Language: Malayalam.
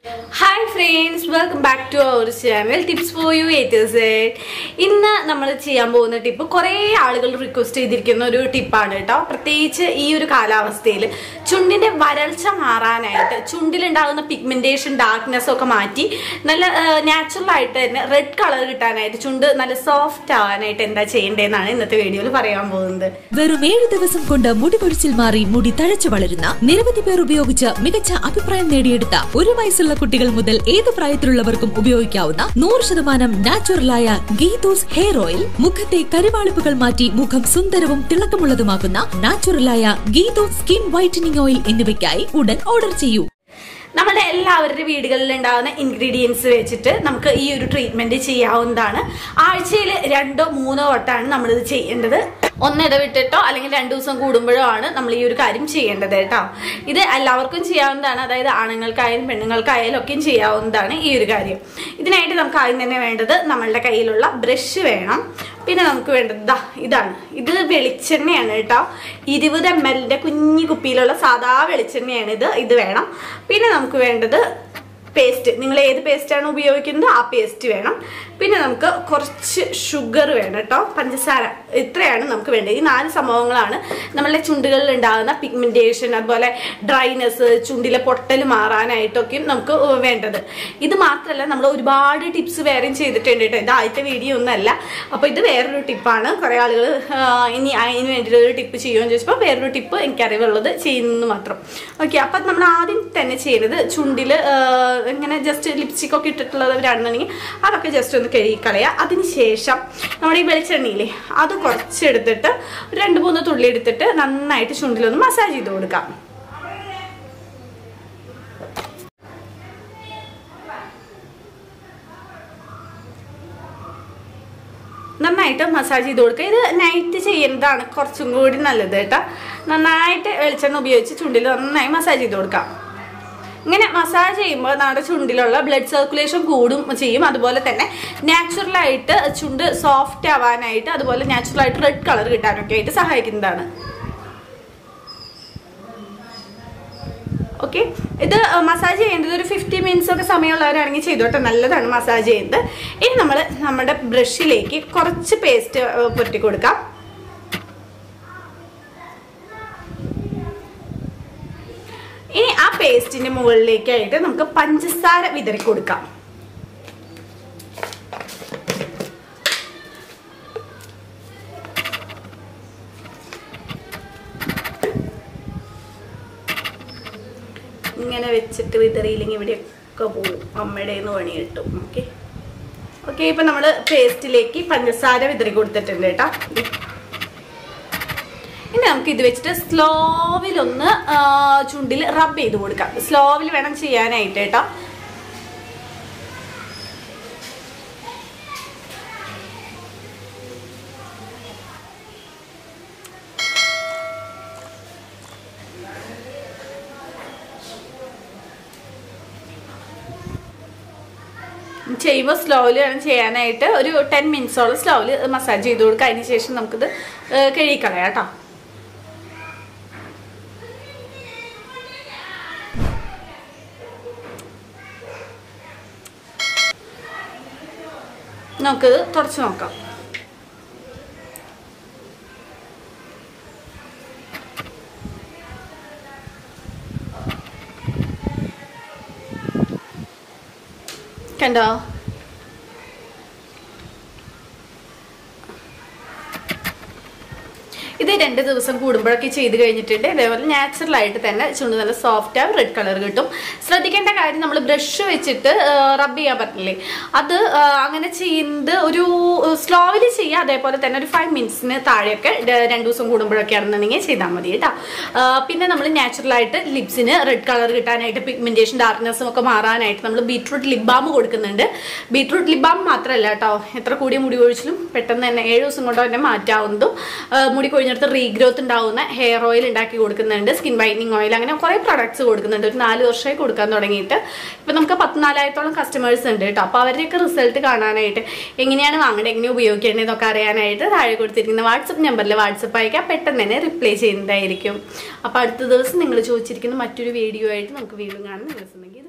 Hi friends, welcome back to our channel Tips for You A to Z. ഇന്ന് നമ്മൾ ചെയ്യാൻ പോകുന്ന ടിപ്പ് കുറേ ആളുകൾ റിക്വസ്റ്റ് ചെയ്തിരിക്കുന്ന ഒരു ടിപ്പാണ് കേട്ടോ. പ്രത്യേകിച്ച് ഈ ഒരു കാലാവസ്ഥയിൽ ചുണ്ടിന്റെ വരൾച്ച മാറാനായിട്ട് ചുണ്ടിലുണ്ടാകുന്ന പിഗ്മെന്റേഷൻ ഡാർക്ക്നെസ് ഒക്കെ മാറ്റി നല്ല നാച്ചുറൽ ആയിട്ട് തന്നെ റെഡ് കളർ കിട്ടാനായിട്ട് ചുണ്ട് നല്ല സോഫ്റ്റ് ആവാനായിട്ട് എന്താ ചെയ്യേണ്ടതെന്നാണ് ഇന്നത്തെ വീഡിയോയിൽ പറയാൻ പോകുന്നത്. വെറും 7 ദിവസം കൊണ്ട് മുടി പൊഴിച്ചിൽ മാറി മുടി തഴച്ചു വളരുന്ന നിരവധി പേർ ഉപയോഗിച്ച് മികച്ച അഭിപ്രായം നേടിയെടുത്ത 1 വയസ്സുള്ള കുട്ടികൾ മുതൽ ഏത് പ്രായത്തിലുള്ളവർക്കും ഉപയോഗിക്കാവുന്ന 100% നാച്ചുറലായ ഗീതൂസ് ഹെയർ ഓയിൽ, മുഖത്തെ കരിവാളിപ്പുകൾ മാറ്റി മുഖം സുന്ദരവും തിളക്കമുള്ളതുമാക്കുന്ന നാച്ചുറലായ ഗീതൂസ് സ്കിൻ വൈറ്റനിങ് ഓയിൽ എന്നിവയ്ക്കായി ഉടൻ ഓർഡർ ചെയ്യൂ. നമ്മുടെ എല്ലാവരുടെ വീടുകളിൽ ഉണ്ടാകുന്ന ഇൻഗ്രീഡിയൻസ് വെച്ചിട്ട് നമുക്ക് ഈ ഒരു ട്രീറ്റ്മെന്റ് ചെയ്യാവുന്നതാണ്. ആഴ്ചയിൽ 2-3 വട്ടമാണ് നമ്മളിത് ചെയ്യേണ്ടത്. ഒന്നിടവിട്ടിട്ടോ അല്ലെങ്കിൽ 2 ദിവസം കൂടുമ്പോഴോ ആണ് നമ്മൾ ഈ ഒരു കാര്യം ചെയ്യേണ്ടത് കേട്ടോ. ഇത് എല്ലാവർക്കും ചെയ്യാവുന്നതാണ്, അതായത് ആണുങ്ങൾക്കായാലും പെണ്ണുങ്ങൾക്കായാലും ഒക്കെയും ചെയ്യാവുന്നതാണ് ഈ ഒരു കാര്യം. ഇതിനായിട്ട് നമുക്ക് ആദ്യം തന്നെ വേണ്ടത് നമ്മളുടെ കയ്യിലുള്ള ബ്രഷ് വേണം. പിന്നെ നമുക്ക് വേണ്ടത് ഇതാണ്. ഇത് വെളിച്ചെണ്ണയാണ് കേട്ടോ. 20 ml കുഞ്ഞു കുപ്പിയിലുള്ള സാധാ വെളിച്ചെണ്ണയാണ് ഇത് വേണം. പിന്നെ നമുക്ക് വേണ്ടത് പേസ്റ്റ്, നിങ്ങൾ ഏത് പേസ്റ്റാണ് ഉപയോഗിക്കുന്നത് ആ പേസ്റ്റ് വേണം. പിന്നെ നമുക്ക് കുറച്ച് ഷുഗർ വേണം കേട്ടോ, പഞ്ചസാര. ഇത്രയാണ് നമുക്ക് വേണ്ടത്. ഈ 4 സംഭവങ്ങളാണ് നമ്മളുടെ ചുണ്ടുകളിൽ ഉണ്ടാകുന്ന പിഗ്മെന്റേഷൻ, അതുപോലെ ഡ്രൈനെസ്, ചുണ്ടിലെ പൊട്ടൽ മാറാനായിട്ടൊക്കെയും നമുക്ക് വേണ്ടത്. ഇത് മാത്രമല്ല, നമ്മൾ ഒരുപാട് ടിപ്സ് വേറെയും ചെയ്തിട്ടുണ്ട് കേട്ടോ. ഇത് ആദ്യത്തെ വീഡിയോ ഒന്നല്ല. അപ്പോൾ ഇത് വേറൊരു ടിപ്പാണ്. കുറേ ആളുകൾ ഇനി അതിന് വേണ്ടിയിട്ട് ഒരു ടിപ്പ് ചെയ്യുമെന്ന് ചോദിച്ചപ്പോൾ വേറൊരു ടിപ്പ് എനിക്കറിവുള്ളത് ചെയ്യുന്നത് മാത്രം. ഓക്കെ, അപ്പം നമ്മൾ ആദ്യം തന്നെ ചെയ്യുന്നത് ചുണ്ടിൽ ഇങ്ങനെ ജസ്റ്റ് ലിപ്സ്റ്റിക് ഒക്കെ ഇട്ടിട്ടുള്ളവരാണെന്നുണ്ടെങ്കിൽ അതൊക്കെ ജസ്റ്റ് ഒന്ന് കഴുകിക്കളയുക. അതിനുശേഷം നമ്മുടെ ഈ വെളിച്ചെണ്ണയില്ലേ അത് കുറച്ചെടുത്തിട്ട് 2-3 തുള്ളി എടുത്തിട്ട് നന്നായിട്ട് ചുണ്ടിലൊന്ന് മസാജ് ചെയ്ത് കൊടുക്കാം. നന്നായിട്ട് മസാജ് ചെയ്ത് കൊടുക്കുക. ഇത് നൈറ്റ് ചെയ്യുന്നതാണ് കുറച്ചും കൂടി നല്ലത് കേട്ടോ. നന്നായിട്ട് വെളിച്ചെണ്ണ ഉപയോഗിച്ച് ചുണ്ടിൽ നന്നായി മസാജ് ചെയ്ത് കൊടുക്കാം. ഇങ്ങനെ മസാജ് ചെയ്യുമ്പോൾ നമ്മുടെ ചുണ്ടിലുള്ള ബ്ലഡ് സർക്കുലേഷൻ കൂടും ചെയ്യും. അതുപോലെ തന്നെ നാച്ചുറലായിട്ട് ചുണ്ട് സോഫ്റ്റ് ആവാനായിട്ട്, അതുപോലെ നാച്ചുറലായിട്ട് റെഡ് കളർ കിട്ടാനൊക്കെ ആയിട്ട് സഹായിക്കുന്നതാണ്. ഓക്കെ, ഇത് മസാജ് ചെയ്യേണ്ടത് ഒരു 50 മിനിറ്റ്സ് ഒക്കെ സമയമുള്ളവരാണെങ്കിൽ ചെയ്തോട്ടെ, നല്ലതാണ് മസാജ് ചെയ്യുന്നത്. ഇനി നമ്മൾ നമ്മുടെ ബ്രഷിലേക്ക് കുറച്ച് പേസ്റ്റ് പുരട്ടി കൊടുക്കാം. ഇനി ആ പേസ്റ്റിന്റെ മുകളിലേക്കായിട്ട് നമുക്ക് പഞ്ചസാര വിതറി കൊടുക്കാം. ഇങ്ങനെ വെച്ചിട്ട് വിതറിയില്ലെങ്കിൽ ഇവിടെയൊക്കെ പോവും, അമ്മയുടെ പണി കിട്ടും. ഓക്കെ ഓക്കെ, ഇപ്പൊ നമ്മള് പേസ്റ്റിലേക്ക് പഞ്ചസാര വിതറി കൊടുത്തിട്ടുണ്ട് കേട്ടോ. ഇനി നമുക്ക് ഇത് വെച്ചിട്ട് സ്ലോവിലൊന്ന് ചുണ്ടിൽ റബ്ബ് ചെയ്ത് കൊടുക്കാം. സ്ലോവിൽ വേണം ചെയ്യാനായിട്ട് കേട്ടോ. ചെയ്യുമ്പോൾ സ്ലോവിൽ വേണം ചെയ്യാനായിട്ട്. ഒരു 10 മിനിറ്റ്സോളം സ്ലോവിൽ മസാജ് ചെയ്ത് കൊടുക്കുക. അതിന് ശേഷം നമുക്കിത് കഴുകിക്കളയാം കേട്ടോ. നമുക്കിത് തുടച്ച് നോക്കാം. കണ്ടോ? ഇത് 2 ദിവസം കൂടുമ്പോഴൊക്കെ ചെയ്ത് കഴിഞ്ഞിട്ടുണ്ട്. അതേപോലെ നാച്ചുറലായിട്ട് തന്നെ ചുണ്ട് നല്ല സോഫ്റ്റ് ആവും, റെഡ് കളർ കിട്ടും. ശ്രദ്ധിക്കേണ്ട കാര്യം, നമ്മൾ ബ്രഷ് വെച്ചിട്ട് റബ്ബ് ചെയ്യാൻ പറ്റില്ലേ, അത് അങ്ങനെ ചെയ്യുന്നത് ഒരു സ്ലോവിൽ ചെയ്യുക. അതേപോലെ തന്നെ ഒരു 5 മിനിറ്റ്സിന് താഴെയൊക്കെ 2 ദിവസം കൂടുമ്പോഴൊക്കെ ആണെന്നുണ്ടെങ്കിൽ ചെയ്താൽ മതി കേട്ടോ. പിന്നെ നമ്മൾ നാച്ചുറലായിട്ട് ലിപ്സിന് റെഡ് കളർ കിട്ടാനായിട്ട്, പിഗ്മെന്റേഷൻ ഡാർക്ക്നെസ്സും ഒക്കെ മാറാനായിട്ട് നമ്മൾ ബീട്രൂട്ട് ലിപ് ബാം കൊടുക്കുന്നുണ്ട്. ബീട്രൂട്ട് ലിപ് ബാം മാത്രമല്ല കേട്ടോ, എത്ര കൂടിയ മുടി കൊഴിച്ചിലും പെട്ടെന്ന് തന്നെ 7 ദിവസം കൊണ്ട് തന്നെ മാറ്റാവുന്നതും, മുടി കൊഴിഞ്ഞെടുത്ത് റീഗ്രോത്ത് ഉണ്ടാവുന്ന ഹെയർ ഓയിൽ ഉണ്ടാക്കി കൊടുക്കുന്നുണ്ട്, സ്കിൻ വൈറ്റനിങ് ഓയിൽ, അങ്ങനെ കുറേ പ്രൊഡക്ട്സ് കൊടുക്കുന്നുണ്ട്. ഒരു 4 വർഷമായി കൊടുക്കാൻ തുടങ്ങിയിട്ട് ഇപ്പം നമുക്ക് 14,000-ഓളം കസ്റ്റമേഴ്സ് ഉണ്ട് കേട്ടോ. അപ്പോൾ അവരുടെയൊക്കെ റിസൾട്ട് കാണാനായിട്ട്, എങ്ങനെയാണ് വാങ്ങേണ്ടത്, എങ്ങനെ ഉപയോഗിക്കേണ്ടതെന്നൊക്കെ അറിയാനായിട്ട് താഴെ കൊടുത്തിരിക്കുന്ന വാട്സപ്പ് നമ്പറിൽ വാട്സപ്പ് അയക്കാം, പെട്ടെന്ന് തന്നെ റിപ്ലൈ ചെയ്യുന്നതായിരിക്കും. അപ്പോൾ അടുത്ത ദിവസം നിങ്ങൾ ചോദിച്ചിരിക്കുന്ന മറ്റൊരു വീഡിയോ ആയിട്ട് നമുക്ക് വീണ്ടും കാണാൻ ദിവസം